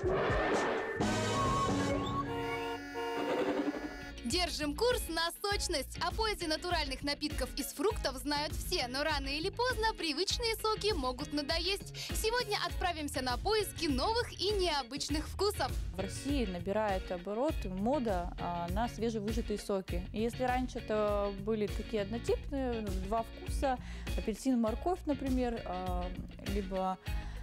Держим курс на сочность. О пользе натуральных напитков из фруктов знают все, но рано или поздно привычные соки могут надоесть. Сегодня отправимся на поиски новых и необычных вкусов. В России набирает обороты мода на свежевыжатые соки. И если раньше это были такие однотипные, два вкуса, апельсин, морковь, например, либо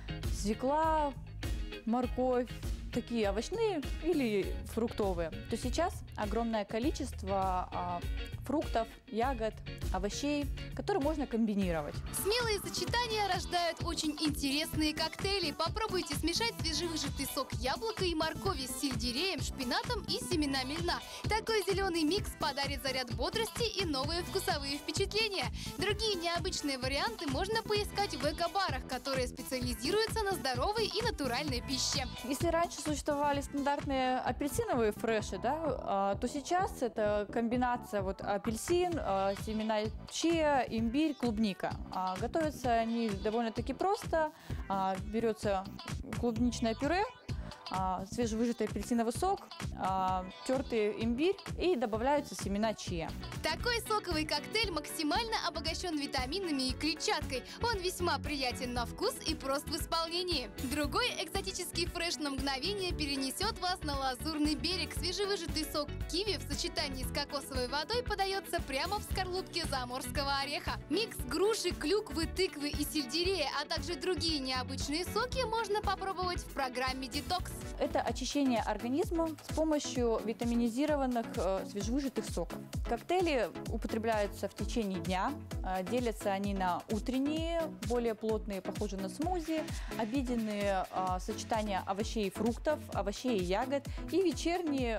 свекла, морковь, такие овощные или фруктовые, то сейчас огромное количество фруктов, ягод, овощей, которые можно комбинировать. Смелые сочетания рождают очень интересные коктейли. Попробуйте смешать свежевыжатый сок яблока и моркови с сельдереем, шпинатом и семенами льна. Такой зеленый микс подарит заряд бодрости и новые вкусовые впечатления. Другие необычные варианты можно поискать в эко-барах, которые специализируются на здоровой и натуральной пище. Если раньше существовали стандартные апельсиновые фреши, да, то сейчас это комбинация апельсин, семена чиа, имбирь, клубника. Готовятся они довольно-таки просто. Берется клубничное пюре, свежевыжатый апельсиновый сок, тертый имбирь и добавляются семена чиа. Такой соковый коктейль максимально обогащен витаминами и клетчаткой. Он весьма приятен на вкус и прост в исполнении. Другой экзотический фреш на мгновение перенесет вас на Лазурный берег. Свежевыжатый сок киви в сочетании с кокосовой водой подается прямо в скорлупке заморского ореха. Микс груши, клюквы, тыквы и сельдерея, а также другие необычные соки можно попробовать в программе «Детокс». Это очищение организма с помощью витаминизированных свежевыжатых соков. Коктейли употребляются в течение дня. Делятся они на утренние, более плотные, похожие на смузи, обеденные сочетания овощей и фруктов, овощей и ягод, и вечерние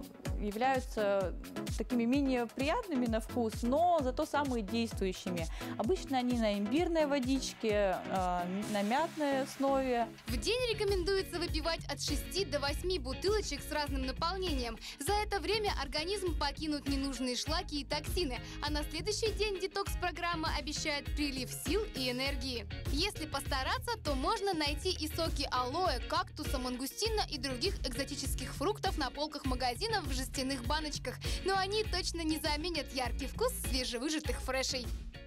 являются такими менее приятными на вкус, но зато самые действующими. Обычно они на имбирной водичке, на мятной основе. В день рекомендуется выпивать от 6 до 8 бутылочек с разным наполнением. За это время организм покинут ненужные шлаки и токсины, а на следующий день детокс-программа обещает прилив сил и энергии. Если постараться, то можно найти и соки алоэ, кактуса, мангустина и других экзотических фруктов на полках магазинов в жестяных баночках, но они точно не заменят яркий вкус свежевыжатых фрешей.